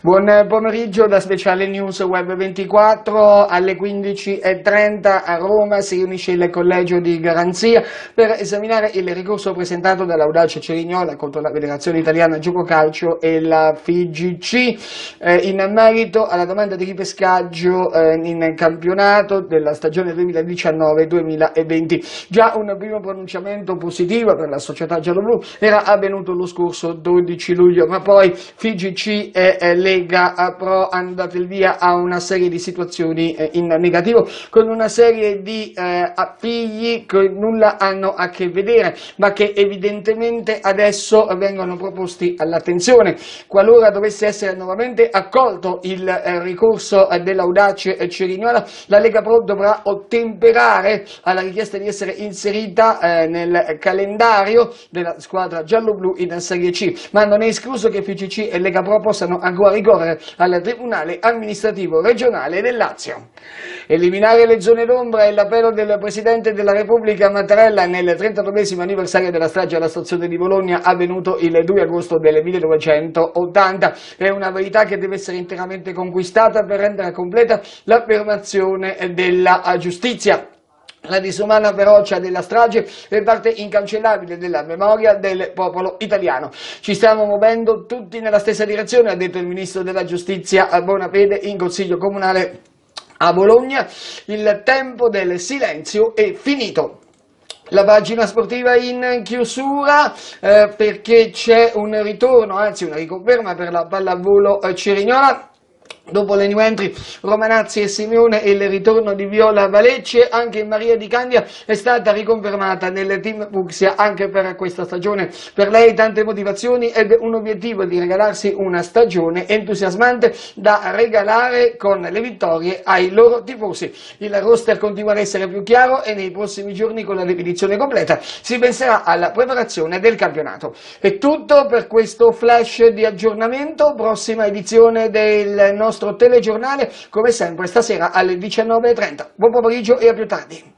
Buon pomeriggio da Speciale News Web 24. Alle 15:30 a Roma si riunisce il Collegio di Garanzia per esaminare il ricorso presentato dall'Audace Cerignola contro la Federazione Italiana Gioco Calcio e la FIGC in merito alla domanda di ripescaggio in campionato della stagione 2019-2020. Già un primo pronunciamento positivo per la società gialloblu era avvenuto lo scorso 12 luglio, ma poi FIGC e Lega Pro hanno dato il via a una serie di situazioni in negativo, con una serie di appigli che nulla hanno a che vedere, ma che evidentemente adesso vengono proposti all'attenzione. Qualora dovesse essere nuovamente accolto il ricorso dell'Audace Cerignola, la Lega Pro dovrà ottemperare alla richiesta di essere inserita nel calendario della squadra gialloblu in Serie C, ma non è escluso che FIGC e Lega Pro possano ancora ricorrere al Tribunale Amministrativo Regionale del Lazio. Eliminare le zone d'ombra è l'appello del Presidente della Repubblica Mattarella nel 39esimo anniversario della strage alla stazione di Bologna avvenuto il 2 agosto del 1980. È una verità che deve essere interamente conquistata per rendere completa l'affermazione della giustizia. La disumana ferocia della strage è parte incancellabile della memoria del popolo italiano. Ci stiamo muovendo tutti nella stessa direzione, ha detto il Ministro della Giustizia Bonafede in Consiglio Comunale a Bologna. Il tempo del silenzio è finito. La pagina sportiva in chiusura perché c'è un ritorno, anzi una riconferma per la pallavolo Cerignola. Dopo le new entry Romanazzi e Simeone e il ritorno di Viola Valecce, anche Maria Di Candia è stata riconfermata nel team Fucsia anche per questa stagione. Per lei tante motivazioni ed un obiettivo di regalarsi una stagione entusiasmante da regalare con le vittorie ai loro tifosi. Il roster continua ad essere più chiaro e nei prossimi giorni con la definizione completa si penserà alla preparazione del campionato. È tutto per questo flash di aggiornamento, prossima edizione del nostro telegiornale come sempre stasera alle 19:30. Buon pomeriggio e a più tardi.